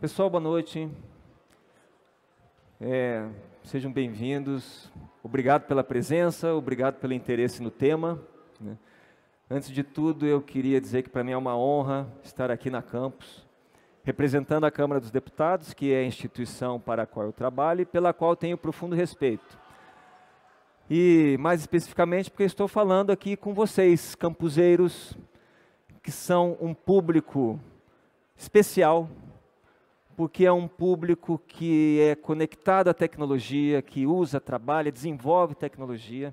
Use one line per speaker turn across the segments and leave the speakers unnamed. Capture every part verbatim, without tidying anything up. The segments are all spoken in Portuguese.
Pessoal, boa noite. É, sejam bem-vindos. Obrigado pela presença, obrigado pelo interesse no tema, né? Antes de tudo, eu queria dizer que para mim é uma honra estar aqui na campus, representando a Câmara dos Deputados, que é a instituição para a qual eu trabalho e pela qual tenho profundo respeito. E, mais especificamente, porque estou falando aqui com vocês, campuseiros, que são um público especial, porque é um público que é conectado à tecnologia, que usa, trabalha, desenvolve tecnologia,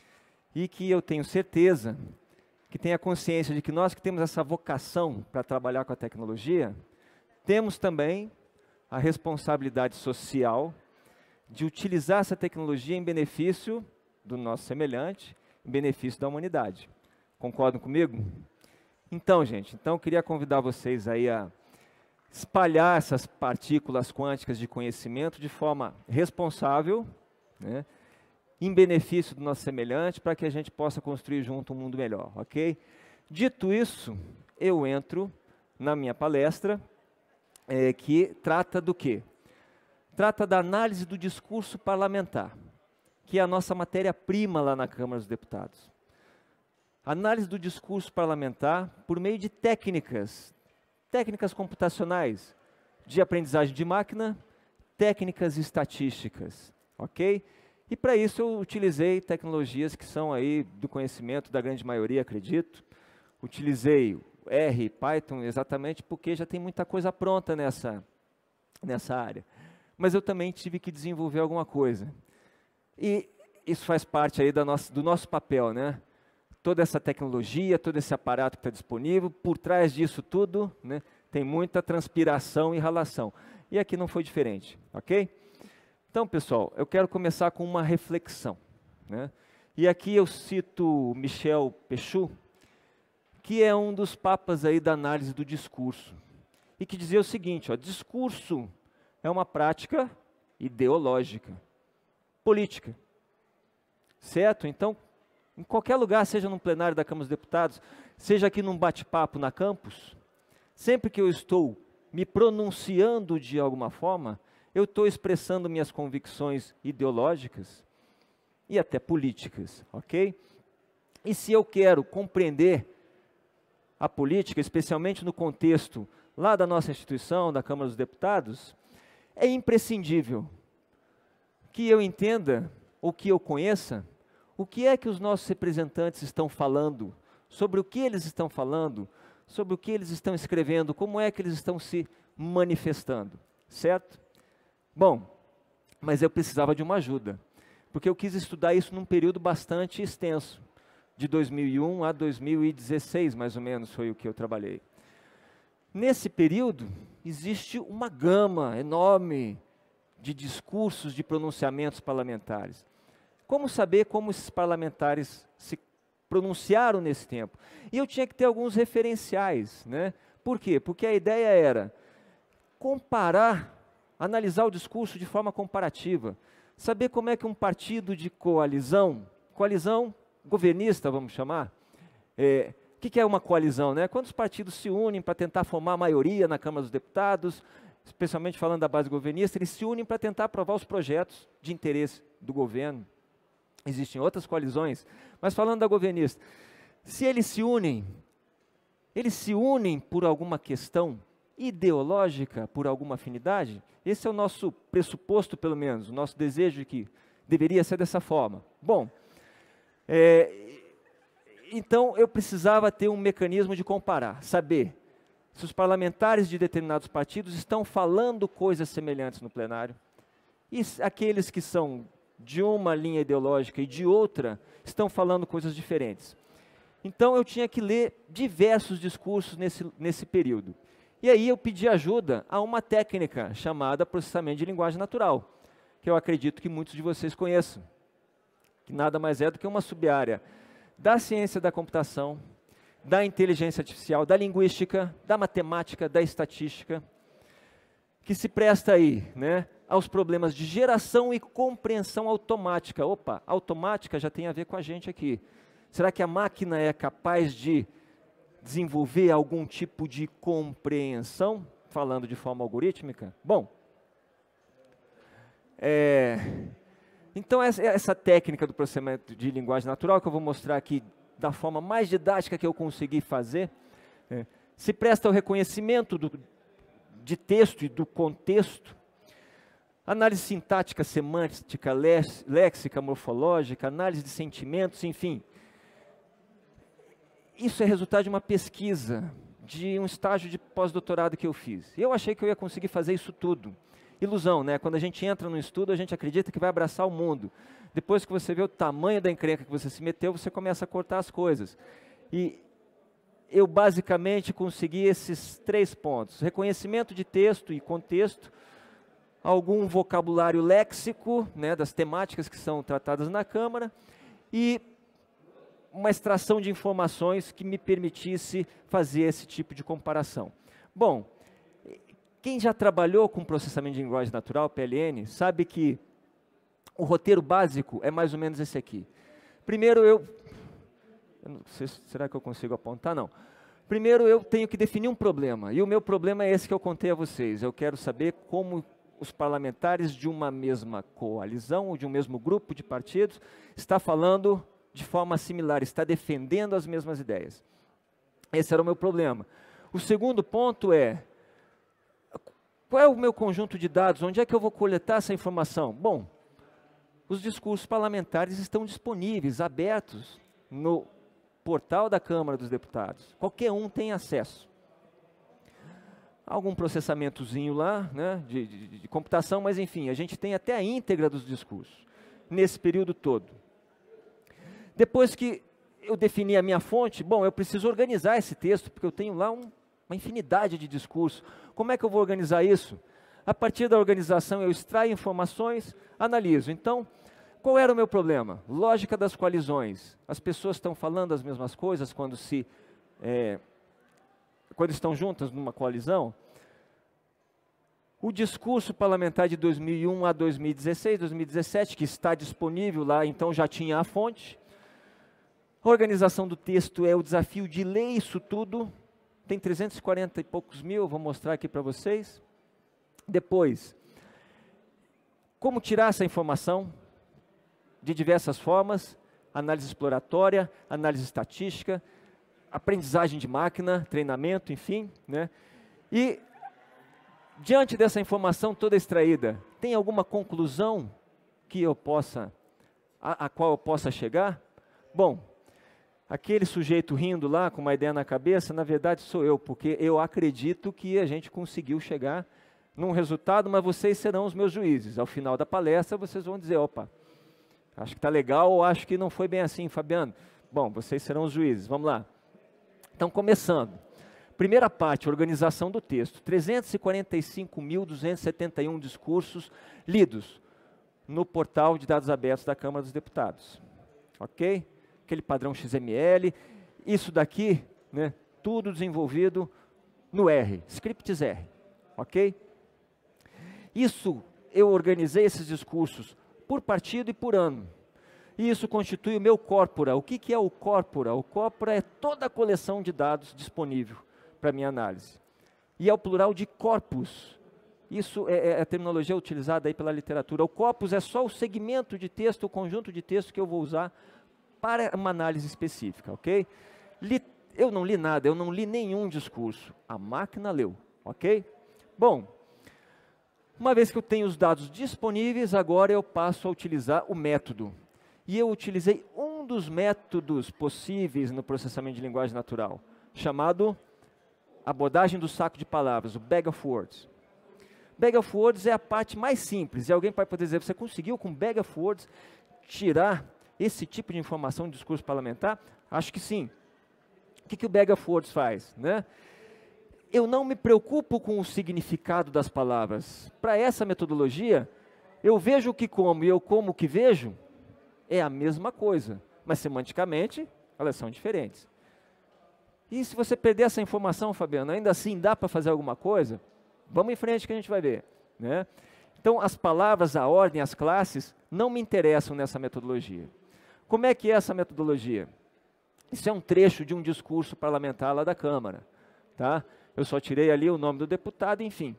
e que eu tenho certeza que tem a consciência de que nós que temos essa vocação para trabalhar com a tecnologia, temos também a responsabilidade social de utilizar essa tecnologia em benefício do nosso semelhante, em benefício da humanidade. Concordam comigo? Então, gente, então eu queria convidar vocês aí a espalhar essas partículas quânticas de conhecimento de forma responsável, né, em benefício do nosso semelhante, para que a gente possa construir junto um mundo melhor, ok? Dito isso, eu entro na minha palestra, é, que trata do quê? Trata da análise do discurso parlamentar, que é a nossa matéria-prima lá na Câmara dos Deputados. Análise do discurso parlamentar por meio de técnicas, técnicas computacionais, de aprendizagem de máquina, técnicas estatísticas, ok? E para isso eu utilizei tecnologias que são aí do conhecimento da grande maioria, acredito. Utilizei R, Python, exatamente porque já tem muita coisa pronta nessa, nessa área. Mas eu também tive que desenvolver alguma coisa. E isso faz parte aí da nossa, do nosso papel, né? Toda essa tecnologia, todo esse aparato que está disponível, por trás disso tudo, né, tem muita transpiração e ralação. E aqui não foi diferente, ok? Então, pessoal, eu quero começar com uma reflexão, né? E aqui eu cito Michel Pechou, que é um dos papas aí da análise do discurso, e que dizia o seguinte, ó, discurso é uma prática ideológica, política, certo? Então, em qualquer lugar, seja num plenário da Câmara dos Deputados, seja aqui num bate-papo na campus, sempre que eu estou me pronunciando de alguma forma, eu estou expressando minhas convicções ideológicas e até políticas, ok? E se eu quero compreender a política, especialmente no contexto lá da nossa instituição, da Câmara dos Deputados, é imprescindível que eu entenda, ou que eu conheça, o que é que os nossos representantes estão falando, sobre o que eles estão falando, sobre o que eles estão escrevendo, como é que eles estão se manifestando, certo? Bom, mas eu precisava de uma ajuda, porque eu quis estudar isso num período bastante extenso, de dois mil e um a dois mil e dezesseis, mais ou menos, foi o que eu trabalhei. Nesse período, existe uma gama enorme de discursos, de pronunciamentos parlamentares. Como saber como esses parlamentares se pronunciaram nesse tempo? E eu tinha que ter alguns referenciais, né? Por quê? Porque a ideia era comparar, analisar o discurso de forma comparativa, saber como é que um partido de coalizão, coalizão governista, vamos chamar, é, o que, que é uma coalizão, né? Quando os partidos se unem para tentar formar a maioria na Câmara dos Deputados, especialmente falando da base governista, eles se unem para tentar aprovar os projetos de interesse do governo. Existem outras coalizões, mas falando da governista, se eles se unem, eles se unem por alguma questão ideológica, por alguma afinidade? Esse é o nosso pressuposto, pelo menos, o nosso desejo de que deveria ser dessa forma. Bom, é, então eu precisava ter um mecanismo de comparar, saber se os parlamentares de determinados partidos estão falando coisas semelhantes no plenário, e aqueles que são de uma linha ideológica e de outra, estão falando coisas diferentes. Então eu tinha que ler diversos discursos nesse, nesse período. E aí eu pedi ajuda a uma técnica chamada processamento de linguagem natural, que eu acredito que muitos de vocês conheçam, que nada mais é do que uma sub-área da ciência da computação, da inteligência artificial, da linguística, da matemática, da estatística, que se presta aí, né, aos problemas de geração e compreensão automática. Opa, automática já tem a ver com a gente aqui. Será que a máquina é capaz de desenvolver algum tipo de compreensão? falando de forma algorítmica? Bom, é, então essa, essa técnica do processamento de linguagem natural, que eu vou mostrar aqui da forma mais didática que eu consegui fazer, é, se presta ao reconhecimento do, de texto e do contexto, análise sintática, semântica, léxica, morfológica, análise de sentimentos, enfim. Isso é resultado de uma pesquisa, de um estágio de pós-doutorado que eu fiz. Eu achei que eu ia conseguir fazer isso tudo. Ilusão, né? Quando a gente entra no estudo, a gente acredita que vai abraçar o mundo. Depois que você vê o tamanho da encrenca que você se meteu, você começa a cortar as coisas. E eu basicamente consegui esses três pontos: reconhecimento de texto e contexto, algum vocabulário léxico, né, das temáticas que são tratadas na Câmara, e uma extração de informações que me permitisse fazer esse tipo de comparação. Bom, quem já trabalhou com processamento de linguagem natural, P L N, sabe que o roteiro básico é mais ou menos esse aqui. Primeiro eu, eu não sei, será que eu consigo apontar? Não. Primeiro eu tenho que definir um problema, e o meu problema é esse que eu contei a vocês. Eu quero saber como os parlamentares de uma mesma coalizão, ou de um mesmo grupo de partidos, está falando de forma similar, está defendendo as mesmas ideias. Esse era o meu problema. O segundo ponto é, qual é o meu conjunto de dados? Onde é que eu vou coletar essa informação? Bom, os discursos parlamentares estão disponíveis, abertos, no portal da Câmara dos Deputados. Qualquer um tem acesso. Algum processamentozinho lá, né, de, de, de computação, mas enfim, a gente tem até a íntegra dos discursos, nesse período todo. Depois que eu defini a minha fonte, bom, eu preciso organizar esse texto, porque eu tenho lá um, uma infinidade de discursos. Como é que eu vou organizar isso? A partir da organização eu extraio informações, analiso. Então, qual era o meu problema? Lógica das coalizões. As pessoas estão falando as mesmas coisas quando se... É, quando estão juntas numa coalizão. O discurso parlamentar de dois mil e um a dois mil e dezesseis, dois mil e dezessete, que está disponível lá, então já tinha a fonte. A organização do texto é o desafio de ler isso tudo. Tem trezentos e quarenta e poucos mil, eu vou mostrar aqui para vocês. Depois, como tirar essa informação de diversas formas: análise exploratória, análise estatística, aprendizagem de máquina, treinamento, enfim, né? E, diante dessa informação toda extraída, tem alguma conclusão que eu possa, a, a qual eu possa chegar? Bom, aquele sujeito rindo lá, com uma ideia na cabeça, na verdade sou eu, porque eu acredito que a gente conseguiu chegar num resultado, mas vocês serão os meus juízes. Ao final da palestra, vocês vão dizer, opa, acho que está legal ou acho que não foi bem assim, Fabiano. Bom, vocês serão os juízes, vamos lá. Então, começando. Primeira parte, organização do texto. trezentos e quarenta e cinco mil duzentos e setenta e um discursos lidos no portal de dados abertos da Câmara dos Deputados. Ok? Aquele padrão X M L. Isso daqui, né, tudo desenvolvido no R, scripts R. Ok? Isso, eu organizei esses discursos por partido e por ano. E isso constitui o meu corpora. O que, que é o corpora? O corpora é toda a coleção de dados disponível para minha análise. E é o plural de corpus. Isso é, é a terminologia utilizada aí pela literatura. O corpus é só o segmento de texto, o conjunto de texto que eu vou usar para uma análise específica, ok? Li, eu não li nada, eu não li nenhum discurso. A máquina leu, ok? Bom, uma vez que eu tenho os dados disponíveis, agora eu passo a utilizar o método. E eu utilizei um dos métodos possíveis no processamento de linguagem natural, chamado abordagem do saco de palavras, o Bag of Words. Bag of Words é a parte mais simples, e alguém pode poder dizer, você conseguiu com Bag of Words tirar esse tipo de informação do discurso parlamentar? Acho que sim. O que, que o Bag of Words faz, né? Eu não me preocupo com o significado das palavras. Para essa metodologia, eu vejo o que como e eu como o que vejo, é a mesma coisa, mas semanticamente elas são diferentes. E se você perder essa informação, Fabiano, ainda assim dá para fazer alguma coisa? Vamos em frente que a gente vai ver, né? Então, as palavras, a ordem, as classes, não me interessam nessa metodologia. Como é que é essa metodologia? Isso é um trecho de um discurso parlamentar lá da Câmara, tá? Eu só tirei ali o nome do deputado, enfim.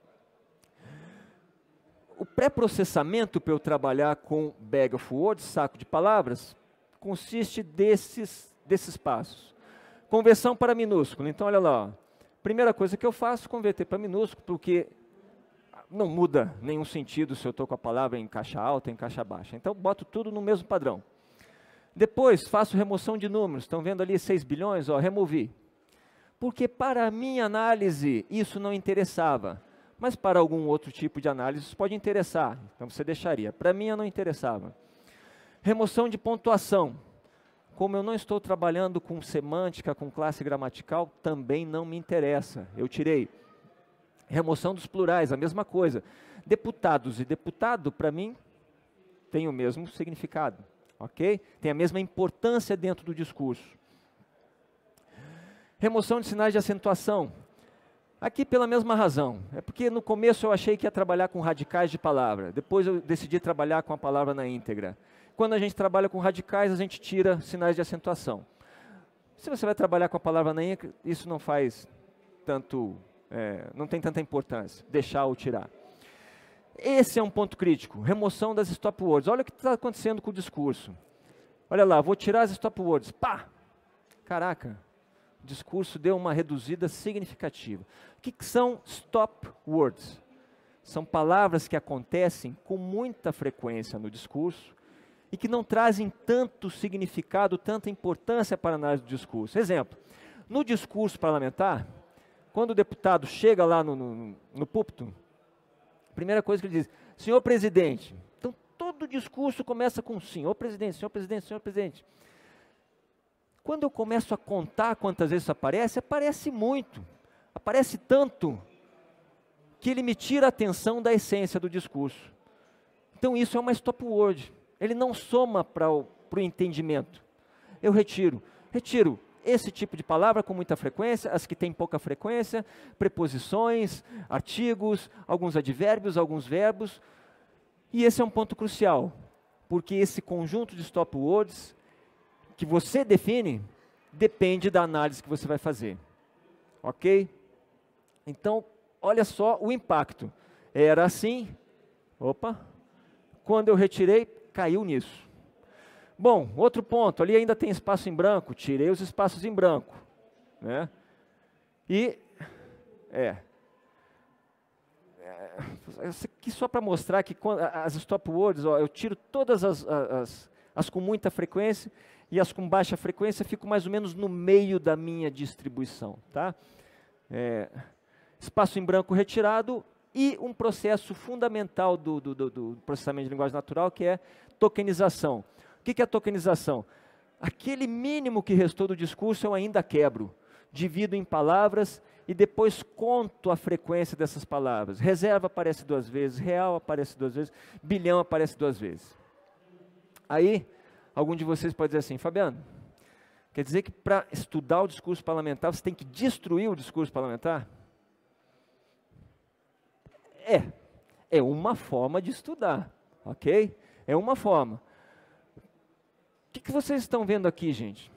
O pré-processamento para eu trabalhar com bag of words, saco de palavras, consiste desses, desses passos. Conversão para minúsculo. Então, olha lá. Ó. Primeira coisa que eu faço, converter para minúsculo, porque não muda nenhum sentido se eu estou com a palavra em caixa alta ou em caixa baixa. Então, boto tudo no mesmo padrão. Depois, faço remoção de números. Estão vendo ali seis bilhões? Ó, removi. Porque para a minha análise, isso não interessava. Mas para algum outro tipo de análise, isso pode interessar. Então, você deixaria. Para mim, não interessava. Remoção de pontuação. Como eu não estou trabalhando com semântica, com classe gramatical, também não me interessa. Eu tirei. Remoção dos plurais, a mesma coisa. Deputados e deputado, para mim, tem o mesmo significado. Ok? Tem a mesma importância dentro do discurso. Remoção de sinais de acentuação. Aqui pela mesma razão. É porque no começo eu achei que ia trabalhar com radicais de palavra. Depois eu decidi trabalhar com a palavra na íntegra. Quando a gente trabalha com radicais, a gente tira sinais de acentuação. Se você vai trabalhar com a palavra na íntegra, isso não faz tanto, é, não tem tanta importância, deixar ou tirar. Esse é um ponto crítico, remoção das stop words. Olha o que está acontecendo com o discurso. Olha lá, vou tirar as stop words. Pá! Caraca, o discurso deu uma reduzida significativa. O que, que são stop words? São palavras que acontecem com muita frequência no discurso, e que não trazem tanto significado, tanta importância para a análise do discurso. Exemplo, no discurso parlamentar, quando o deputado chega lá no, no, no púlpito, a primeira coisa que ele diz, senhor presidente. Então, todo o discurso começa com senhor presidente, senhor presidente, senhor presidente. Quando eu começo a contar quantas vezes isso aparece, aparece muito, aparece tanto, que ele me tira a atenção da essência do discurso. Então, isso é uma stop word. Ele não soma para o entendimento. Eu retiro. Retiro esse tipo de palavra com muita frequência, as que têm pouca frequência, preposições, artigos, alguns advérbios, alguns verbos. E esse é um ponto crucial, porque esse conjunto de stop words que você define, depende da análise que você vai fazer. Ok? Então, olha só o impacto. Era assim, opa, quando eu retirei, caiu nisso. Bom, outro ponto, ali ainda tem espaço em branco, tirei os espaços em branco. Né? E, é, é aqui só para mostrar que quando, as stop words, ó, eu tiro todas as, as, as com muita frequência e as com baixa frequência, fico mais ou menos no meio da minha distribuição. Tá? É, espaço em branco retirado e um processo fundamental do, do, do, do processamento de linguagem natural, que é tokenização. O que, que é tokenização? Aquele mínimo que restou do discurso eu ainda quebro, divido em palavras e depois conto a frequência dessas palavras. Reserva aparece duas vezes, real aparece duas vezes, bilhão aparece duas vezes. Aí, algum de vocês pode dizer assim, Fabiano, quer dizer que para estudar o discurso parlamentar você tem que destruir o discurso parlamentar? É, é uma forma de estudar, ok? É uma forma. O que, que vocês estão vendo aqui, gente?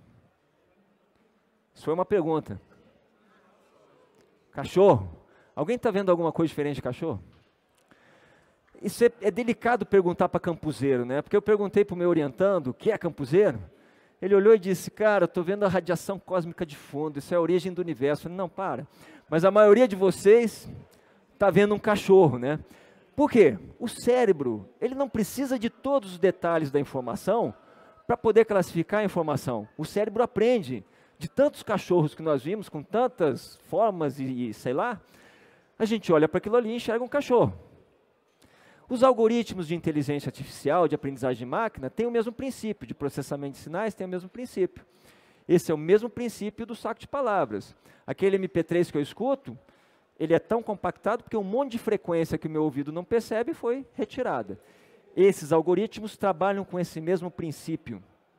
Isso foi uma pergunta. Cachorro. Alguém está vendo alguma coisa diferente de cachorro? Isso é, é delicado perguntar para campuseiro, né? Porque eu perguntei para o meu orientando, que é campuseiro, ele olhou e disse, cara, eu estou vendo a radiação cósmica de fundo, isso é a origem do universo. Eu falei, não, para. Mas a maioria de vocês está vendo um cachorro, né? Por quê? O cérebro, ele não precisa de todos os detalhes da informação para poder classificar a informação. O cérebro aprende de tantos cachorros que nós vimos, com tantas formas e, e sei lá, a gente olha para aquilo ali e enxerga um cachorro. Os algoritmos de inteligência artificial, de aprendizagem de máquina, têm o mesmo princípio, de processamento de sinais, têm o mesmo princípio. Esse é o mesmo princípio do saco de palavras. Aquele M P três que eu escuto, ele é tão compactado porque um monte de frequência que o meu ouvido não percebe foi retirada. Esses algoritmos trabalham com esse mesmo princípio.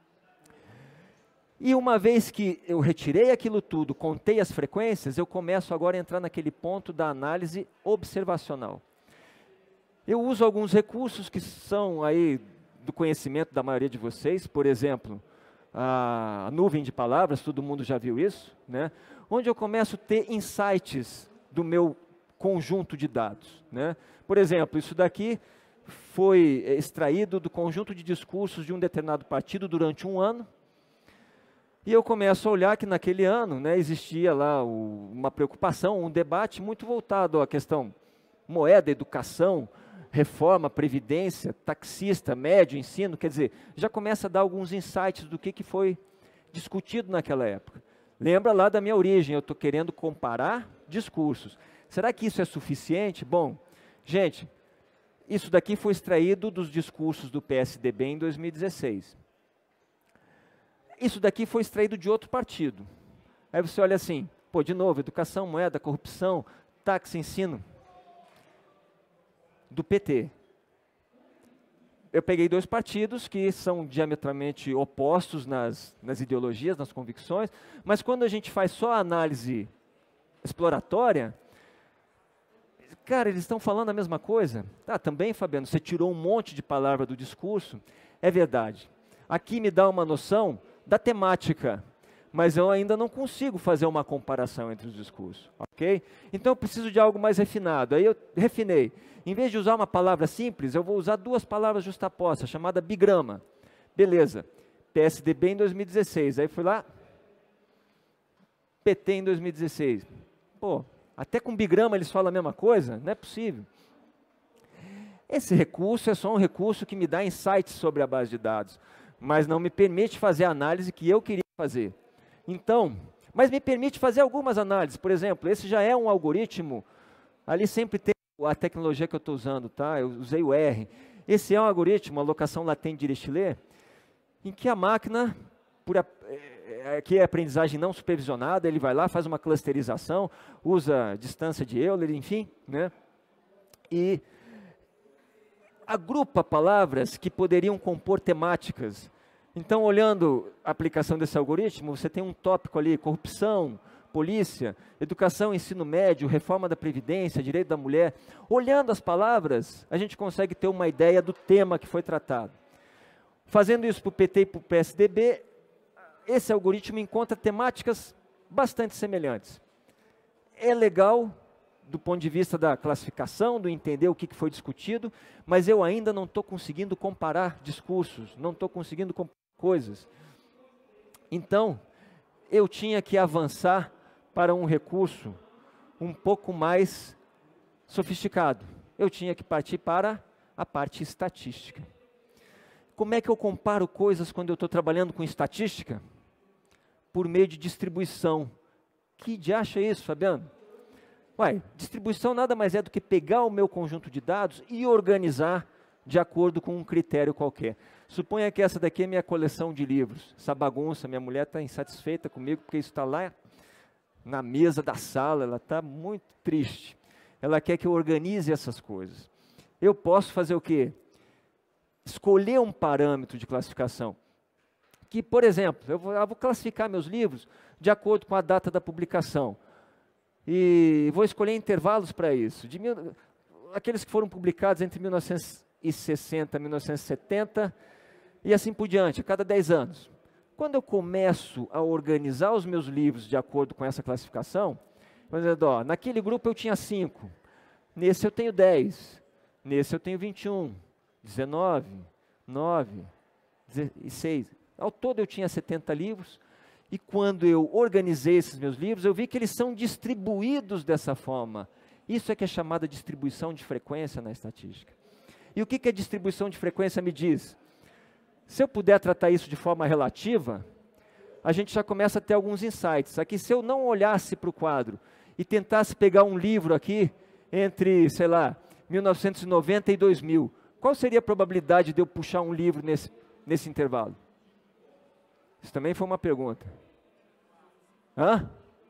E uma vez que eu retirei aquilo tudo, contei as frequências, eu começo agora a entrar naquele ponto da análise observacional. Eu uso alguns recursos que são aí do conhecimento da maioria de vocês, por exemplo, a nuvem de palavras, todo mundo já viu isso, né? Onde eu começo a ter insights do meu conjunto de dados, né? Por exemplo, isso daqui foi extraído do conjunto de discursos de um determinado partido durante um ano, e eu começo a olhar que naquele ano, né, existia lá o, uma preocupação, um debate muito voltado à questão moeda, educação, reforma, previdência, taxista, médio, ensino, quer dizer, já começa a dar alguns insights do que, que foi discutido naquela época. Lembra lá da minha origem, eu estou querendo comparar discursos. Será que isso é suficiente? Bom, gente, isso daqui foi extraído dos discursos do P S D B em dois mil e dezesseis. Isso daqui foi extraído de outro partido. Aí você olha assim, pô, de novo, educação, moeda, corrupção, táxi, ensino. Do P T. Eu peguei dois partidos que são diametralmente opostos nas, nas ideologias, nas convicções, mas quando a gente faz só a análise exploratória, cara, eles estão falando a mesma coisa. Ah, também, Fabiano, você tirou um monte de palavra do discurso. É verdade. Aqui me dá uma noção da temática, mas eu ainda não consigo fazer uma comparação entre os discursos, ok? Então eu preciso de algo mais refinado. Aí eu refinei. Em vez de usar uma palavra simples, eu vou usar duas palavras justapostas, chamada bigrama. Beleza. P S D B em dois mil e dezesseis. Aí fui lá, P T em dois mil e dezesseis. Pô, até com bigrama eles falam a mesma coisa? Não é possível. Esse recurso é só um recurso que me dá insights sobre a base de dados, mas não me permite fazer a análise que eu queria fazer. Então, mas me permite fazer algumas análises. Por exemplo, esse já é um algoritmo, ali sempre tem a tecnologia que eu estou usando, tá? Eu usei o R. Esse é um algoritmo, alocação latente de Dirichlet, em que a máquina, por a, é, que é aprendizagem não supervisionada, ele vai lá, faz uma clusterização, usa distância de Euler, enfim, né? E agrupa palavras que poderiam compor temáticas. Então, olhando a aplicação desse algoritmo, você tem um tópico ali, corrupção, polícia, educação, ensino médio, reforma da Previdência, direito da mulher. Olhando as palavras, a gente consegue ter uma ideia do tema que foi tratado. Fazendo isso para o P T e para o P S D B, esse algoritmo encontra temáticas bastante semelhantes. É legal do ponto de vista da classificação, do entender o que foi discutido, mas eu ainda não estou conseguindo comparar discursos, não estou conseguindo comparar coisas. Então, eu tinha que avançar para um recurso um pouco mais sofisticado. Eu tinha que partir para a parte estatística. Como é que eu comparo coisas quando eu estou trabalhando com estatística? Por meio de distribuição. Que diacho é isso, Fabiano? Ué, distribuição nada mais é do que pegar o meu conjunto de dados e organizar de acordo com um critério qualquer. Suponha que essa daqui é minha coleção de livros. Essa bagunça, minha mulher está insatisfeita comigo porque isso está lá na mesa da sala, ela está muito triste. Ela quer que eu organize essas coisas. Eu posso fazer o quê? Escolher um parâmetro de classificação. Que, por exemplo, eu vou, eu vou classificar meus livros de acordo com a data da publicação. E vou escolher intervalos para isso. De mil, aqueles que foram publicados entre mil novecentos e sessenta e mil novecentos e setenta e assim por diante, a cada dez anos. Quando eu começo a organizar os meus livros de acordo com essa classificação, por exemplo, ó, naquele grupo eu tinha cinco, nesse eu tenho dez, nesse eu tenho vinte e um, dezenove, nove, dezesseis. Ao todo eu tinha setenta livros, e quando eu organizei esses meus livros, eu vi que eles são distribuídos dessa forma. Isso é que é chamada distribuição de frequência na estatística. E o que, que a distribuição de frequência me diz? Se eu puder tratar isso de forma relativa, a gente já começa a ter alguns insights. Aqui, se eu não olhasse para o quadro e tentasse pegar um livro aqui, entre, sei lá, mil novecentos e noventa e dois mil, qual seria a probabilidade de eu puxar um livro nesse, nesse intervalo? Isso também foi uma pergunta. Hã?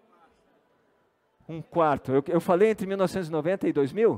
Um quarto. Eu, eu falei entre mil novecentos e noventa e dois mil?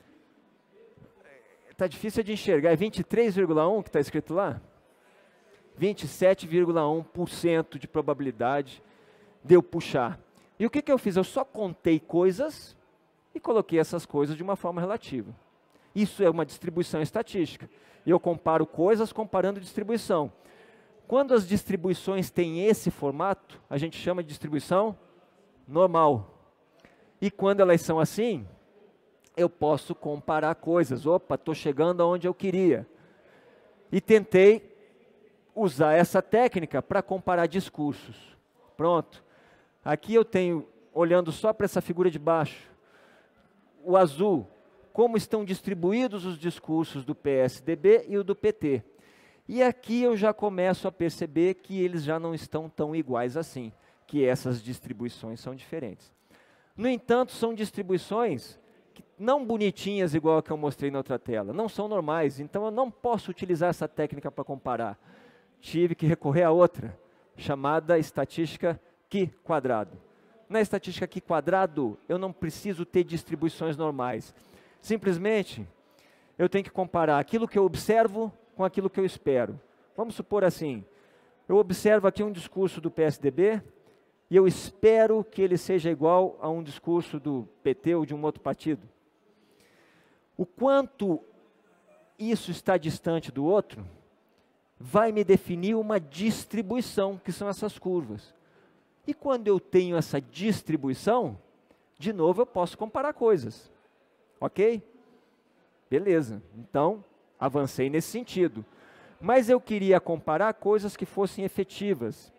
Está difícil de enxergar. É vinte e três vírgula um que está escrito lá? vinte e sete vírgula um por cento de probabilidade de eu puxar. E o que, que eu fiz? Eu só contei coisas e coloquei essas coisas de uma forma relativa. Isso é uma distribuição estatística. E eu comparo coisas comparando distribuição. Quando as distribuições têm esse formato, a gente chama de distribuição normal. E quando elas são assim, eu posso comparar coisas. Opa, estou chegando aonde eu queria. E tentei usar essa técnica para comparar discursos. Pronto. Aqui eu tenho, olhando só para essa figura de baixo, o azul, como estão distribuídos os discursos do P S D B e o do P T. E aqui eu já começo a perceber que eles já não estão tão iguais assim, que essas distribuições são diferentes. No entanto, são distribuições que, não bonitinhas igual a que eu mostrei na outra tela, não são normais, então eu não posso utilizar essa técnica para comparar. Tive que recorrer a outra, chamada estatística Q quadrado. Na estatística Q quadrado, eu não preciso ter distribuições normais. Simplesmente, eu tenho que comparar aquilo que eu observo com aquilo que eu espero. Vamos supor assim, eu observo aqui um discurso do P S D B e eu espero que ele seja igual a um discurso do P T ou de um outro partido. O quanto isso está distante do outro vai me definir uma distribuição, que são essas curvas. E quando eu tenho essa distribuição, de novo eu posso comparar coisas. Ok? Beleza. Então, avancei nesse sentido. Mas eu queria comparar coisas que fossem efetivas.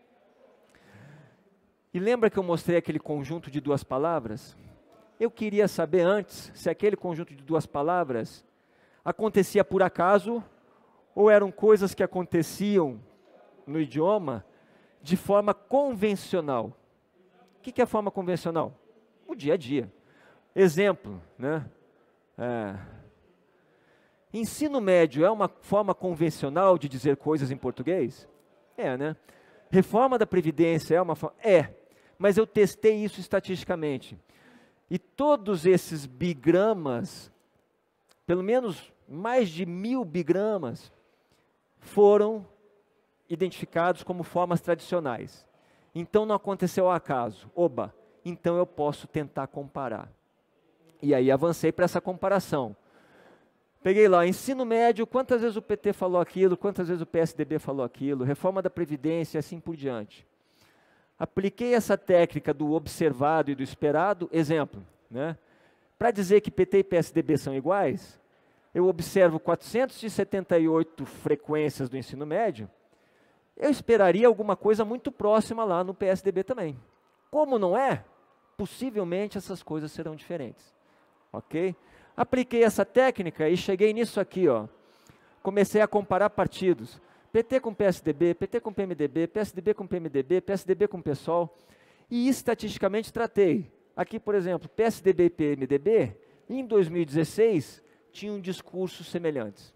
E lembra que eu mostrei aquele conjunto de duas palavras? Eu queria saber antes se aquele conjunto de duas palavras acontecia por acaso ou eram coisas que aconteciam no idioma de forma convencional. O que é a forma convencional? O dia a dia. Exemplo, né? É, ensino médio é uma forma convencional de dizer coisas em português? É, né? Reforma da Previdência é uma forma? É, mas eu testei isso estatisticamente. E todos esses bigramas, pelo menos mais de mil bigramas, foram identificados como formas tradicionais. Então não aconteceu ao acaso. Oba, então eu posso tentar comparar. E aí avancei para essa comparação. Peguei lá, ensino médio, quantas vezes o P T falou aquilo, quantas vezes o P S D B falou aquilo, reforma da Previdência, assim por diante. Apliquei essa técnica do observado e do esperado, exemplo, né? Para dizer que P T e P S D B são iguais, eu observo quatrocentas e setenta e oito frequências do ensino médio, eu esperaria alguma coisa muito próxima lá no P S D B também. Como não é, possivelmente essas coisas serão diferentes. Ok? Apliquei essa técnica e cheguei nisso aqui, ó. Comecei a comparar partidos. P T com P S D B, P T com P M D B, P S D B com P M D B, P S D B com PSOL. E estatisticamente tratei. Aqui, por exemplo, P S D B e P M D B, em dois mil e dezesseis, tinham discursos semelhantes.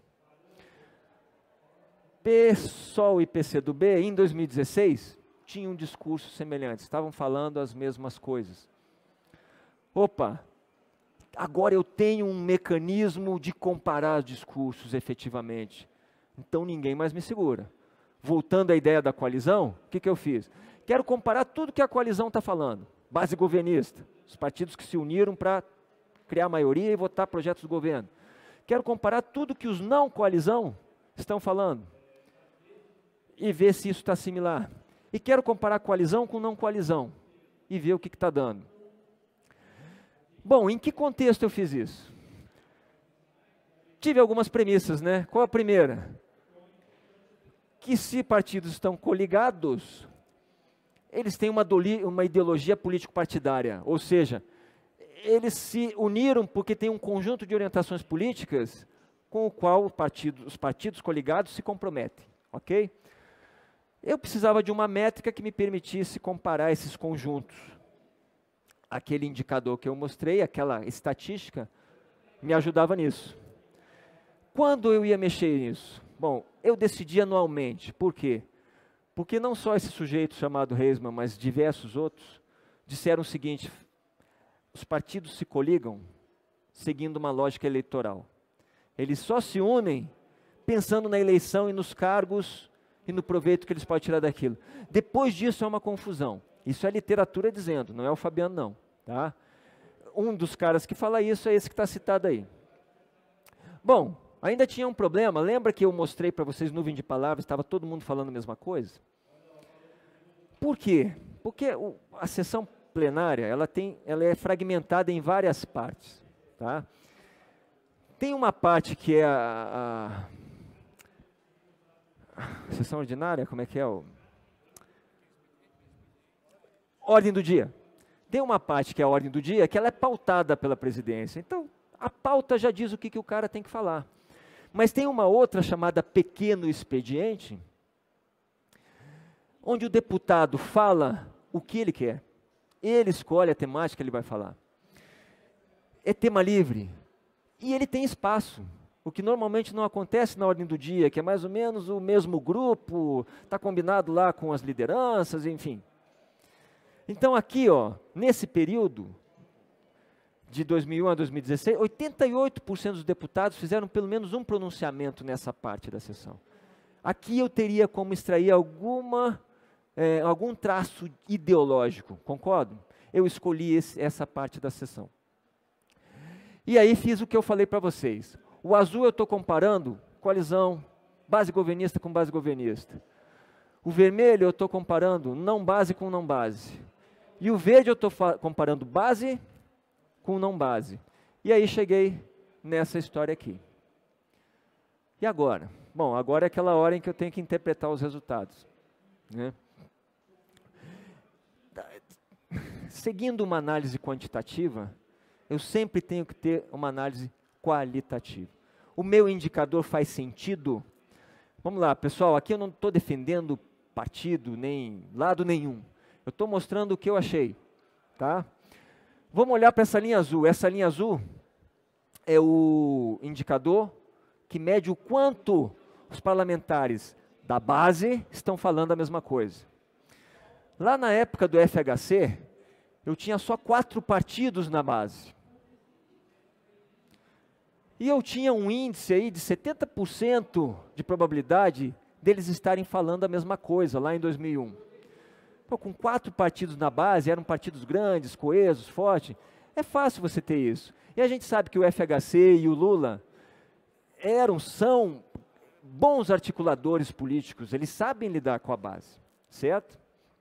PSOL e P C do B, em dois mil e dezesseis, tinham discursos semelhantes, estavam falando as mesmas coisas. Opa, agora eu tenho um mecanismo de comparar discursos efetivamente. Então ninguém mais me segura. Voltando à ideia da coalizão, o que, que eu fiz? Quero comparar tudo que a coalizão está falando. Base governista, os partidos que se uniram para criar maioria e votar projetos do governo. Quero comparar tudo que os não coalizão estão falando e ver se isso está similar. E quero comparar coalizão com não coalizão e ver o que está dando. Bom, em que contexto eu fiz isso? Tive algumas premissas, né? Qual a primeira? Que se partidos estão coligados, eles têm uma, uma ideologia político-partidária, ou seja, eles se uniram porque tem um conjunto de orientações políticas com o qual o partido, os partidos coligados se comprometem, ok? Eu precisava de uma métrica que me permitisse comparar esses conjuntos. Aquele indicador que eu mostrei, aquela estatística, me ajudava nisso. Quando eu ia mexer nisso? Bom, eu decidi anualmente. Por quê? Porque não só esse sujeito chamado Heisman, mas diversos outros, disseram o seguinte: os partidos se coligam seguindo uma lógica eleitoral. Eles só se unem pensando na eleição e nos cargos e no proveito que eles podem tirar daquilo. Depois disso é uma confusão. Isso é a literatura dizendo, não é o Fabiano não. Tá? Um dos caras que fala isso é esse que está citado aí. Bom, Ainda tinha um problema, lembra que eu mostrei para vocês nuvem de palavras, estava todo mundo falando a mesma coisa? Por quê? Porque o, a sessão plenária, ela, tem, ela é fragmentada em várias partes. Tá? Tem uma parte que é a, a, a sessão ordinária, como é que é? O, ordem do dia. Tem uma parte que é a ordem do dia, que ela é pautada pela presidência. Então, a pauta já diz o que, que o cara tem que falar. Mas tem uma outra chamada pequeno expediente, onde o deputado fala o que ele quer. Ele escolhe a temática que ele vai falar. É tema livre. E ele tem espaço. O que normalmente não acontece na ordem do dia, que é mais ou menos o mesmo grupo, está combinado lá com as lideranças, enfim. Então aqui, ó, nesse período, de dois mil e um a dois mil e dezesseis, oitenta e oito por cento dos deputados fizeram pelo menos um pronunciamento nessa parte da sessão. Aqui eu teria como extrair alguma, é, algum traço ideológico, concordo? Eu escolhi esse, essa parte da sessão. E aí fiz o que eu falei para vocês. O azul eu estou comparando coalizão, base governista com base governista. O vermelho eu estou comparando não base com não base. E o verde eu estou comparando base com não base. E aí cheguei nessa história aqui. E agora? Bom, agora é aquela hora em que eu tenho que interpretar os resultados. Né? Seguindo uma análise quantitativa, eu sempre tenho que ter uma análise qualitativa. O meu indicador faz sentido? Vamos lá, pessoal, aqui eu não estou defendendo partido, nem lado nenhum. Eu estou mostrando o que eu achei. Tá? Vamos olhar para essa linha azul. Essa linha azul é o indicador que mede o quanto os parlamentares da base estão falando a mesma coisa. Lá na época do F H C, eu tinha só quatro partidos na base. E eu tinha um índice aí de setenta por cento de probabilidade deles estarem falando a mesma coisa, lá em dois mil e um. Pô, com quatro partidos na base, eram partidos grandes, coesos, fortes, é fácil você ter isso. E a gente sabe que o F H C e o Lula eram, são bons articuladores políticos, eles sabem lidar com a base, certo?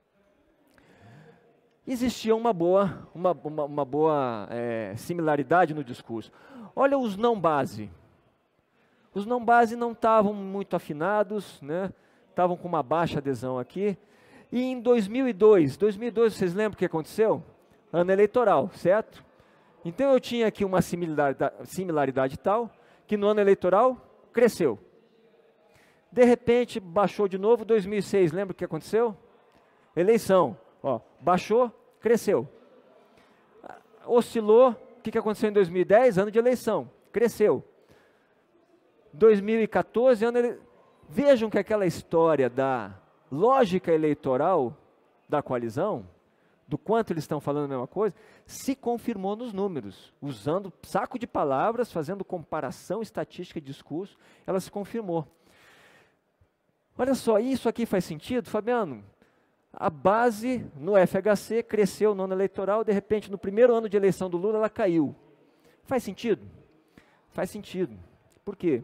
Existia uma boa, uma, uma, uma boa é, similaridade no discurso. Olha os não base. Os não base não estavam muito afinados, né? Estavam com uma baixa adesão aqui. E em dois mil e dois, dois mil e dois, vocês lembram o que aconteceu? Ano eleitoral, certo? Então eu tinha aqui uma similaridade, similaridade tal, que no ano eleitoral cresceu. De repente baixou de novo, dois mil e seis, lembra o que aconteceu? Eleição, ó, baixou, cresceu. Oscilou, o que, que aconteceu em dois mil e dez? Ano de eleição, cresceu. dois mil e quatorze, ano ele... vejam que aquela história da lógica eleitoral da coalizão, do quanto eles estão falando a mesma coisa, se confirmou nos números, usando saco de palavras, fazendo comparação estatística de discurso, ela se confirmou. Olha só, isso aqui faz sentido, Fabiano? A base no F H C cresceu no ano eleitoral, de repente no primeiro ano de eleição do Lula ela caiu. Faz sentido? Faz sentido. Por quê?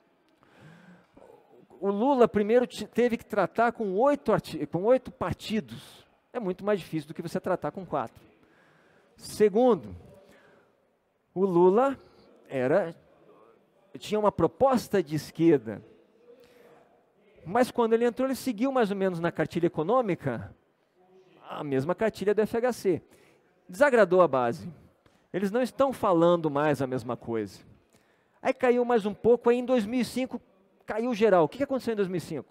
O Lula primeiro teve que tratar com oito, com oito partidos. É muito mais difícil do que você tratar com quatro. Segundo, o Lula era, tinha uma proposta de esquerda, mas quando ele entrou, ele seguiu mais ou menos na cartilha econômica, a mesma cartilha do F H C. Desagradou a base. Eles não estão falando mais a mesma coisa. Aí caiu mais um pouco, aí em dois mil e cinco caiu geral. O que aconteceu em dois mil e cinco?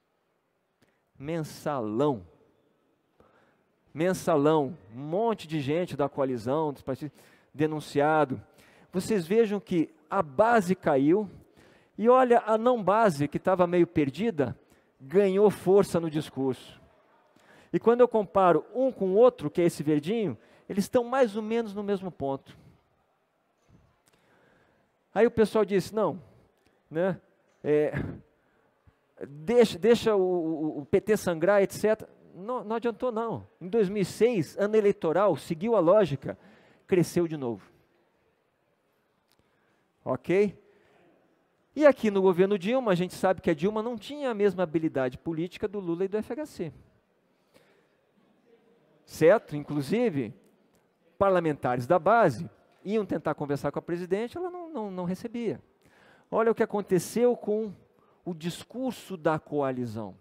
Mensalão. Mensalão. Um monte de gente da coalizão, dos partidos, denunciado. Vocês vejam que a base caiu, e olha, a não base, que estava meio perdida, ganhou força no discurso. E quando eu comparo um com o outro, que é esse verdinho, eles estão mais ou menos no mesmo ponto. Aí o pessoal disse, não, né, é, deixa, deixa o, o, o P T sangrar, etcétera. Não, não adiantou não. Em dois mil e seis, ano eleitoral, seguiu a lógica, cresceu de novo. Ok? E aqui no governo Dilma, a gente sabe que a Dilma não tinha a mesma habilidade política do Lula e do F H C. Certo? Inclusive, parlamentares da base iam tentar conversar com a presidente, ela não, não, não recebia. Olha o que aconteceu com o discurso da coalizão.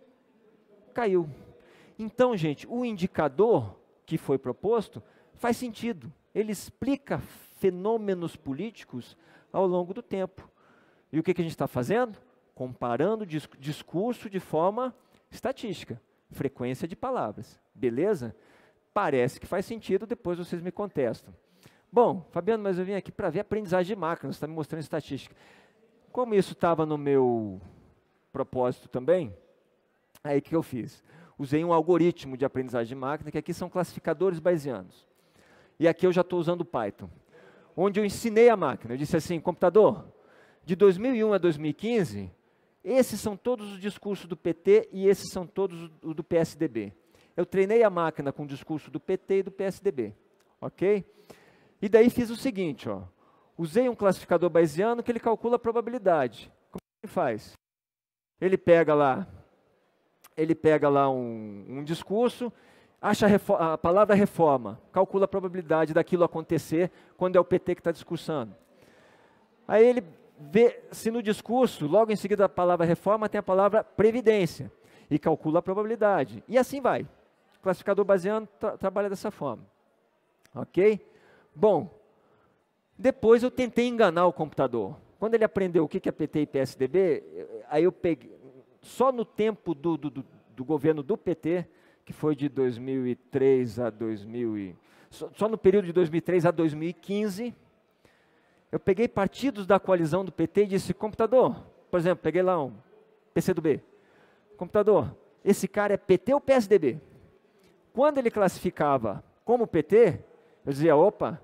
Caiu. Então, gente, o indicador que foi proposto faz sentido. Ele explica fenômenos políticos ao longo do tempo. E o que, que a gente está fazendo? Comparando o discurso de forma estatística, frequência de palavras. Beleza? Parece que faz sentido, depois vocês me contestam. Bom, Fabiano, mas eu vim aqui para ver aprendizagem de máquina, você está me mostrando estatística. Como isso estava no meu propósito também, aí o que eu fiz? Usei um algoritmo de aprendizagem de máquina, que aqui são classificadores bayesianos. E aqui eu já estou usando o Python, onde eu ensinei a máquina. Eu disse assim, computador, de dois mil e um a dois mil e quinze, esses são todos os discursos do P T e esses são todos os do P S D B. Eu treinei a máquina com o discurso do P T e do P S D B, ok? E daí fiz o seguinte, ó, usei um classificador bayesiano que ele calcula a probabilidade. Como ele faz? Ele pega lá, ele pega lá um, um discurso, acha a, a palavra reforma, calcula a probabilidade daquilo acontecer quando é o P T que está discursando. Aí ele vê se no discurso, logo em seguida da palavra reforma, tem a palavra previdência, e calcula a probabilidade. E assim vai. O classificador bayesiano tra trabalha dessa forma. Ok? Bom, depois eu tentei enganar o computador. Quando ele aprendeu o que é P T e P S D B, aí eu peguei, só no tempo do, do, do, do governo do P T, que foi de dois mil e três a dois mil e... Só, só no período de dois mil e três a dois mil e quinze, eu peguei partidos da coalizão do P T e disse, computador, por exemplo, peguei lá um P C do B, computador, esse cara é P T ou P S D B? Quando ele classificava como P T, eu dizia, opa,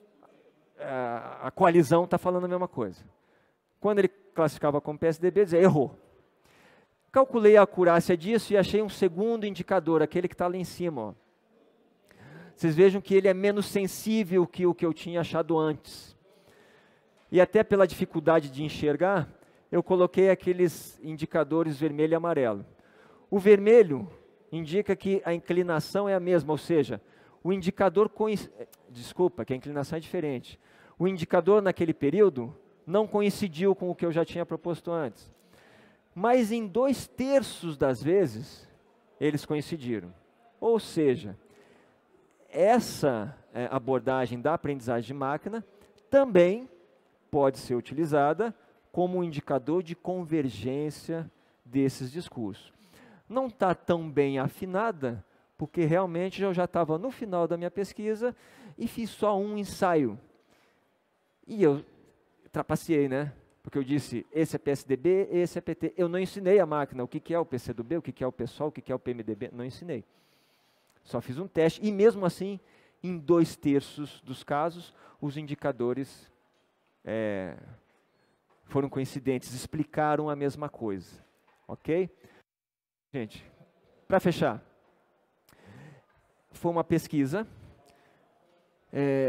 a, a coalizão está falando a mesma coisa. Quando ele classificava como P S D B, eu dizia, errou. Calculei a acurácia disso e achei um segundo indicador, aquele que está lá em cima. Ó. Vocês vejam que ele é menos sensível que o que eu tinha achado antes. E até pela dificuldade de enxergar, eu coloquei aqueles indicadores vermelho e amarelo. O vermelho indica que a inclinação é a mesma, ou seja, o indicador... Desculpa, que a inclinação é diferente. O indicador naquele período não coincidiu com o que eu já tinha proposto antes. Mas em dois terços das vezes, eles coincidiram. Ou seja, essa é, abordagem da aprendizagem de máquina também pode ser utilizada como um indicador de convergência desses discursos. Não está tão bem afinada, porque realmente eu já estava no final da minha pesquisa e fiz só um ensaio. E eu trapaceei, né? Porque eu disse, esse é P S D B, esse é P T. Eu não ensinei a máquina o que, que é o P C do B, o que, que é o PSOL, o que, que é o P M D B. Não ensinei. Só fiz um teste. E mesmo assim, em dois terços dos casos, os indicadores é, foram coincidentes, explicaram a mesma coisa. Ok? Gente, para fechar, foi uma pesquisa. É,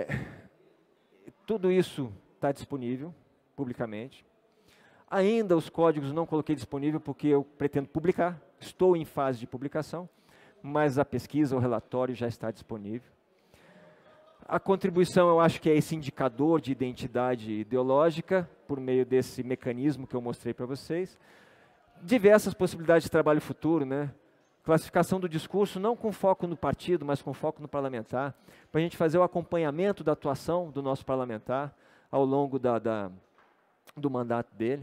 tudo isso está disponível publicamente. Ainda os códigos não coloquei disponível porque eu pretendo publicar, estou em fase de publicação, mas a pesquisa, o relatório já está disponível. A contribuição, eu acho que é esse indicador de identidade ideológica, por meio desse mecanismo que eu mostrei para vocês. Diversas possibilidades de trabalho futuro, né? Classificação do discurso, não com foco no partido, mas com foco no parlamentar, para a gente fazer o acompanhamento da atuação do nosso parlamentar ao longo da, da, do mandato dele.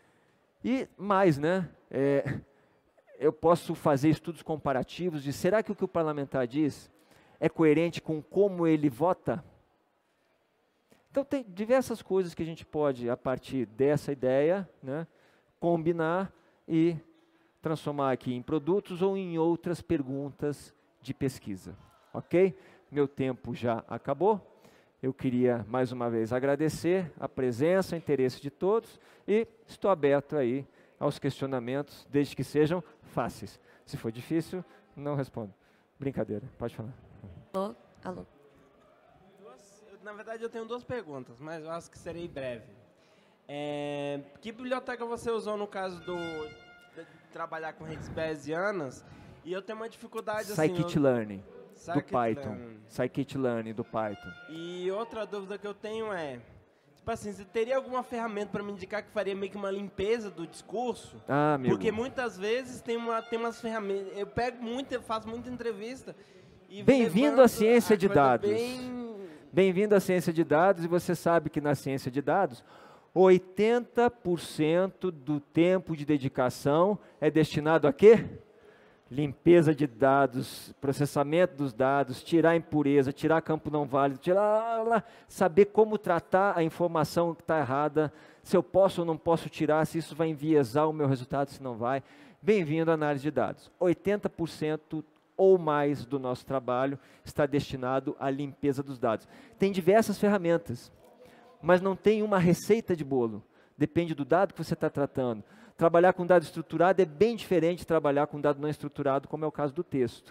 E mais, né? É, eu posso fazer estudos comparativos de será que o que o parlamentar diz é coerente com como ele vota? Então, tem diversas coisas que a gente pode, a partir dessa ideia, né, combinar e transformar aqui em produtos ou em outras perguntas de pesquisa. Ok? Meu tempo já acabou. Eu queria, mais uma vez, agradecer a presença, o interesse de todos e estou aberto aí aos questionamentos, desde que sejam fáceis. Se for difícil, não respondo. Brincadeira, pode falar.
Alô? Alô.
Duas, eu, na verdade, eu tenho duas perguntas, mas eu acho que serei breve.
É, que biblioteca você usou no caso do, de trabalhar com redes bayesianas? E eu tenho uma dificuldade assim...
Scikit-learning, do Python.
Learn.
Scikit-learning, do Python.
E outra dúvida que eu tenho é... Tipo assim, você teria alguma ferramenta para me indicar que faria meio que uma limpeza do discurso?
Ah, amigo.
Porque muitas vezes tem, uma, tem umas ferramentas... Eu pego muito, eu faço muita entrevista...
Bem-vindo à ciência de dados.
Bem...
Bem-vindo à ciência de dados, e você sabe que na ciência de dados, oitenta por cento do tempo de dedicação é destinado a quê? Limpeza de dados, processamento dos dados, tirar impureza, tirar campo não válido, tirar, lá, lá, saber como tratar a informação que está errada, se eu posso ou não posso tirar, se isso vai enviesar o meu resultado, se não vai. Bem-vindo à análise de dados. oitenta por cento ou mais do nosso trabalho está destinado à limpeza dos dados. Tem diversas ferramentas, mas não tem uma receita de bolo. Depende do dado que você está tratando. Trabalhar com dado estruturado é bem diferente de trabalhar com dado não estruturado, como é o caso do texto.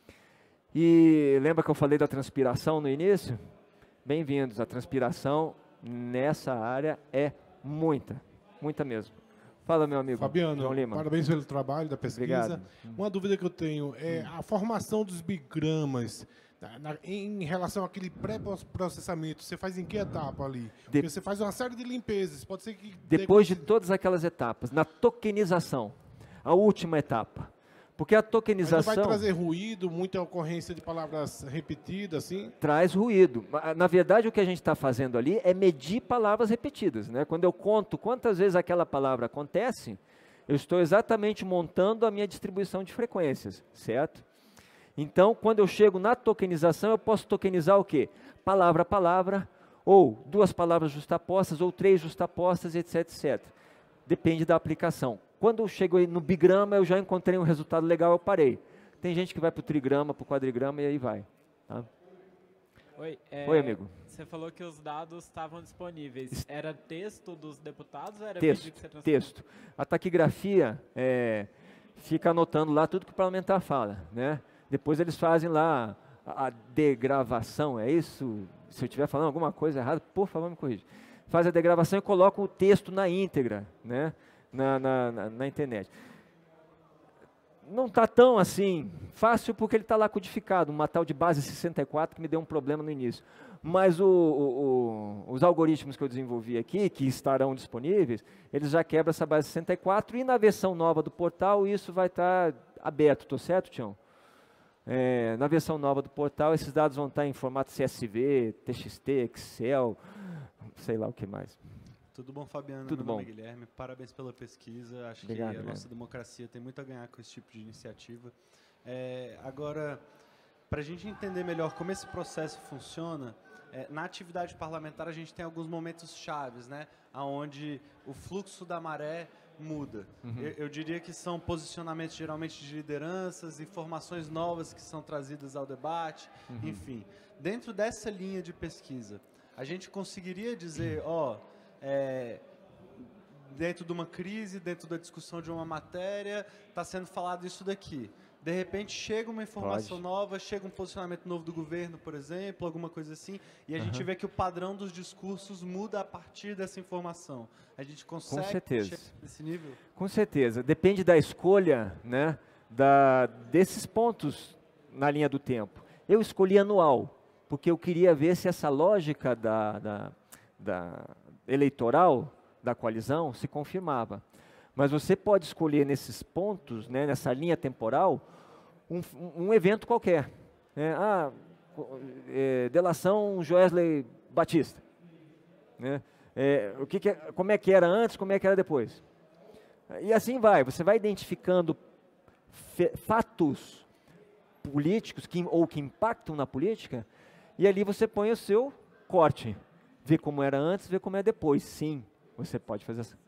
E lembra que eu falei da transpiração no início? Bem-vindos. A transpiração nessa área é muita, muita mesmo. Fala, meu amigo
Fabiano,
João Lima.
Parabéns pelo trabalho da pesquisa.
Obrigado.
Uma dúvida que eu tenho é a formação dos bigramas na, na, em relação àquele pré-processamento. Você faz em que etapa ali? Porque
De...
você faz uma série de limpezas. Pode ser que
depois de todas aquelas etapas, na tokenização, a última etapa. Porque a tokenização...
Mas não vai trazer ruído, muita ocorrência de palavras repetidas, assim?
Traz ruído. Na verdade, o que a gente está fazendo ali é medir palavras repetidas, né? Quando eu conto quantas vezes aquela palavra acontece, eu estou exatamente montando a minha distribuição de frequências, certo? Então, quando eu chego na tokenização, eu posso tokenizar o quê? Palavra a palavra, ou duas palavras justapostas, ou três justapostas, etc, etcétera. Depende da aplicação. Quando eu chego aí no bigrama, eu já encontrei um resultado legal, eu parei. Tem gente que vai para o trigrama, para o quadrigrama e aí vai. Tá?
Oi, é,
Oi, amigo.
Você falou que os dados estavam disponíveis. Era texto dos deputados ou era
texto,
vídeo que você transformou?
Texto. A taquigrafia é, fica anotando lá tudo que o parlamentar fala, né? Depois eles fazem lá a, a degravação, é isso? Se eu estiver falando alguma coisa errada, por favor, me corrija. Faz a degravação e coloca o texto na íntegra, né? Na, na, na, na internet. Não está tão assim fácil porque ele está lá codificado, uma tal de base sessenta e quatro que me deu um problema no início. Mas o, o, o, os algoritmos que eu desenvolvi aqui, que estarão disponíveis, eles já quebram essa base sessenta e quatro e na versão nova do portal isso vai estar tá aberto, estou certo, Tião? É, na versão nova do portal esses dados vão estar tá em formato C S V, T X T, Excel, sei lá o que mais.
Tudo bom, Fabiano?
Tudo
Meu
bom.
nome é Guilherme. Parabéns pela pesquisa. Acho
Obrigado,
que a
Guilherme.
nossa democracia tem muito a ganhar com esse tipo de iniciativa. É, agora, para a gente entender melhor como esse processo funciona, é, na atividade parlamentar a gente tem alguns momentos chaves, né? Onde o fluxo da maré muda.
Uhum.
Eu, eu diria que são posicionamentos geralmente de lideranças, informações novas que são trazidas ao debate,
Uhum.
enfim. Dentro dessa linha de pesquisa, a gente conseguiria dizer, ó, é, dentro de uma crise, dentro da discussão de uma matéria, está sendo falado isso daqui. De repente chega uma informação
Pode.
nova, chega um posicionamento novo do governo, por exemplo, alguma coisa assim, e a
Uhum.
gente vê que o padrão dos discursos muda a partir dessa informação. A gente consegue
certeza.
chegar nesse nível?
Com certeza. Depende da escolha, né, da, desses pontos na linha do tempo. Eu escolhi anual, porque eu queria ver se essa lógica da, da, da eleitoral da coalizão se confirmava. Mas você pode escolher nesses pontos, né, nessa linha temporal, um, um evento qualquer. Né? Ah, é, delação Joesley Batista. Né? É, o que que é, como é que era antes, como é que era depois. E assim vai, você vai identificando fatos políticos que, ou que impactam na política, e ali você põe o seu corte. Vê como era antes, vê como é depois. Sim, você pode fazer essa.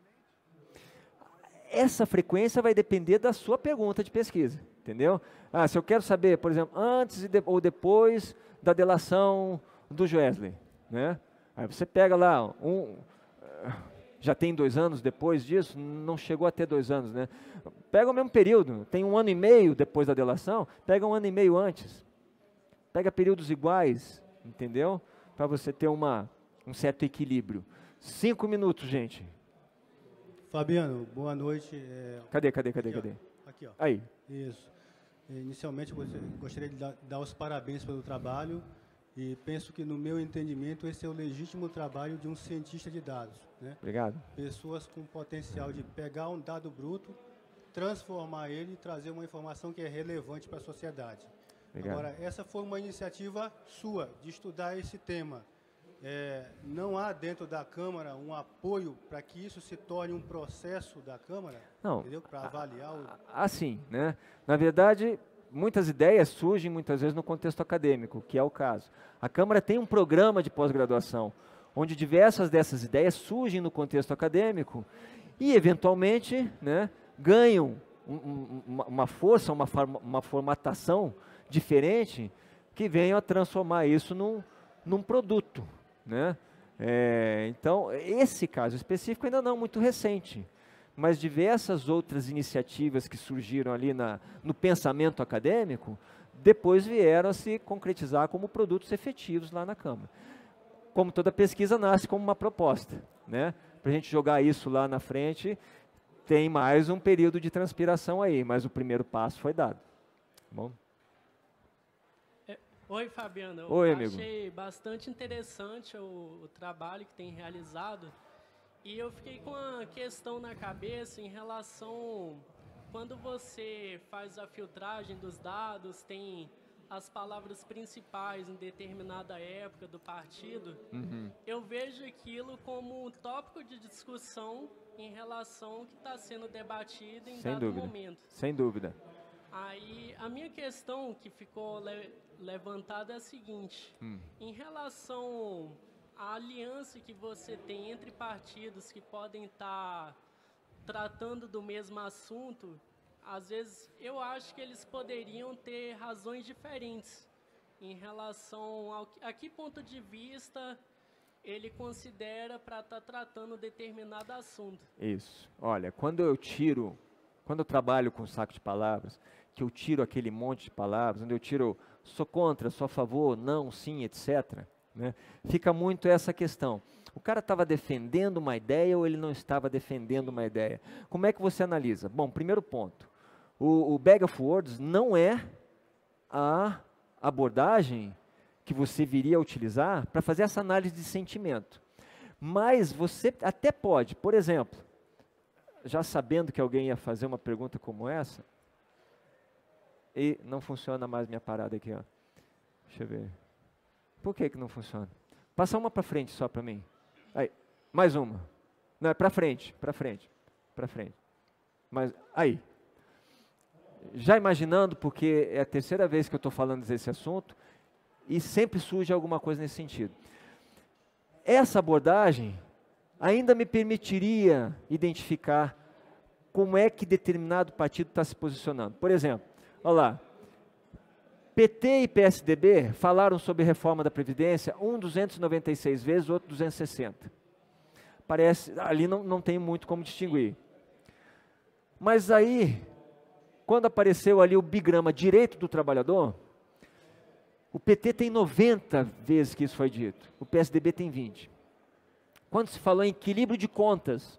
Essa frequência vai depender da sua pergunta de pesquisa, entendeu? Ah, se eu quero saber, por exemplo, antes de, ou depois da delação do Joesley, né? Aí você pega lá, um, já tem dois anos depois disso, não chegou a ter dois anos, né? Pega o mesmo período, tem um ano e meio depois da delação, pega um ano e meio antes. Pega períodos iguais, entendeu? Para você ter uma, um certo equilíbrio. Cinco minutos, gente.
Fabiano, boa noite. É,
Cadê, cadê, cadê,
aqui,
cadê?
Ó, aqui, ó.
Aí.
Isso. Inicialmente, eu gostaria de dar, dar os parabéns pelo trabalho e penso que, no meu entendimento, esse é o legítimo trabalho de um cientista de dados, né?
Obrigado.
Pessoas com potencial de pegar um dado bruto, transformar ele e trazer uma informação que é relevante para a sociedade.
Obrigado.
Agora, essa foi uma iniciativa sua, de estudar esse tema. É, não há dentro da Câmara um apoio para que isso se torne um processo da Câmara?
Não,
para avaliar o...
assim, né? Na verdade, muitas ideias surgem muitas vezes no contexto acadêmico, que é o caso. A Câmara tem um programa de pós-graduação, onde diversas dessas ideias surgem no contexto acadêmico e, eventualmente, né, ganham um, um, uma, uma força, uma, uma formatação diferente que venham a transformar isso num, num produto. Né? É, então, esse caso específico ainda não muito recente, mas diversas outras iniciativas que surgiram ali na, no pensamento acadêmico, depois vieram a se concretizar como produtos efetivos lá na Câmara. Como toda pesquisa nasce como uma proposta, né? Para a gente jogar isso lá na frente, tem mais um período de transpiração aí, mas o primeiro passo foi dado. Bom?
Oi, Fabiano. Eu
Oi, amigo.
Achei bastante interessante o, o trabalho que tem realizado e eu fiquei com uma questão na cabeça em relação quando você faz a filtragem dos dados, tem as palavras principais em determinada época do partido,
Uhum.
eu vejo aquilo como um tópico de discussão em relação ao que está sendo debatido em
Sem
dado
dúvida.
momento.
Sem dúvida.
Aí, a minha questão que ficou le levantada é a seguinte,
Hum.
em relação à aliança que você tem entre partidos que podem estar tratando do mesmo assunto, às vezes eu acho que eles poderiam ter razões diferentes em relação ao, a que ponto de vista ele considera para estar tratando determinado assunto.
Isso. Olha, quando eu tiro, quando eu trabalho com saco de palavras, que eu tiro aquele monte de palavras, onde eu tiro sou contra, sou a favor, não, sim, etcétera, né? Fica muito essa questão. O cara estava defendendo uma ideia ou ele não estava defendendo uma ideia? Como é que você analisa? Bom, primeiro ponto, o, o Bag of Words não é a abordagem que você viria a utilizar para fazer essa análise de sentimento. Mas você até pode, por exemplo, já sabendo que alguém ia fazer uma pergunta como essa, e não funciona mais minha parada aqui, ó. Deixa eu ver. Por que que não funciona? Passa uma para frente só para mim. Aí, mais uma. Não, é para frente, para frente, para frente. Mas, aí. Já imaginando, porque é a terceira vez que eu estou falando desse assunto, e sempre surge alguma coisa nesse sentido. Essa abordagem ainda me permitiria identificar como é que determinado partido está se posicionando. Por exemplo, olha lá, P T e P S D B falaram sobre reforma da Previdência, um duzentos e noventa e seis vezes, outro duzentos e sessenta. Parece, ali não, não tem muito como distinguir. Mas aí, quando apareceu ali o bigrama direito do trabalhador, o P T tem noventa vezes que isso foi dito, o P S D B tem vinte. Quando se falou em equilíbrio de contas,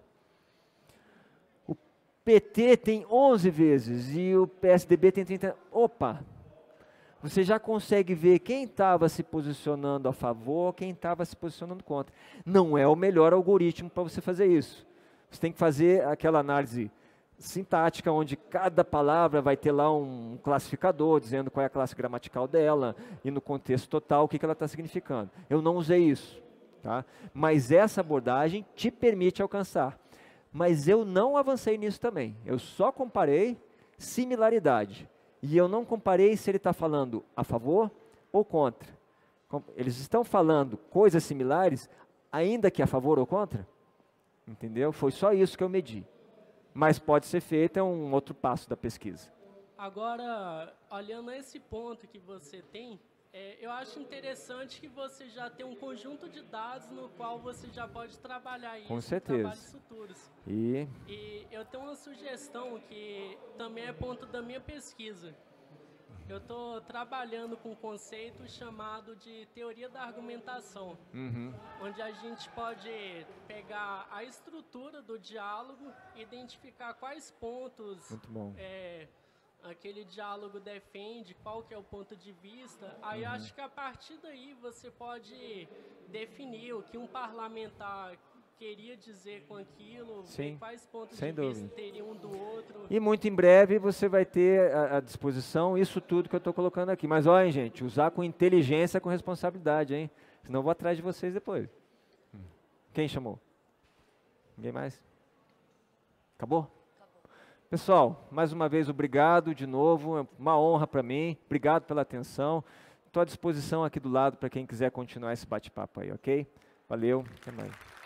o P T tem onze vezes e o P S D B tem trinta. Opa! Você já consegue ver quem estava se posicionando a favor, quem estava se posicionando contra. Não é o melhor algoritmo para você fazer isso. Você tem que fazer aquela análise sintática, onde cada palavra vai ter lá um classificador, dizendo qual é a classe gramatical dela, e no contexto total, o que, que ela está significando. Eu não usei isso, tá? Mas essa abordagem te permite alcançar. Mas eu não avancei nisso também. Eu só comparei similaridade. E eu não comparei se ele está falando a favor ou contra. Eles estão falando coisas similares, ainda que a favor ou contra? Entendeu? Foi só isso que eu medi. Mas pode ser feito, é um outro passo da pesquisa.
Agora, olhando esse ponto que você tem, é, eu acho interessante que você já tem um conjunto de dados no qual você já pode trabalhar isso
Com
em
certeza.
trabalhos futuros.
E...
E eu tenho uma sugestão que também é ponto da minha pesquisa. Eu estou trabalhando com um conceito chamado de teoria da argumentação,
Uhum.
onde a gente pode pegar a estrutura do diálogo, identificar quais pontos
Muito bom.
é, aquele diálogo defende, qual que é o ponto de vista. Aí acho que a partir daí você pode definir o que um parlamentar queria dizer com aquilo,
Sim,
quais pontos
sem
de
dúvida.
vista teria um do outro.
E muito em breve você vai ter à à disposição isso tudo que eu estou colocando aqui. Mas olha, gente, usar com inteligência, com responsabilidade, hein? Senão eu vou atrás de vocês depois. Quem chamou? Ninguém mais? Acabou? Pessoal, mais uma vez, obrigado de novo, é uma honra para mim, obrigado pela atenção. Estou à disposição aqui do lado para quem quiser continuar esse bate-papo aí, ok? Valeu, até mais.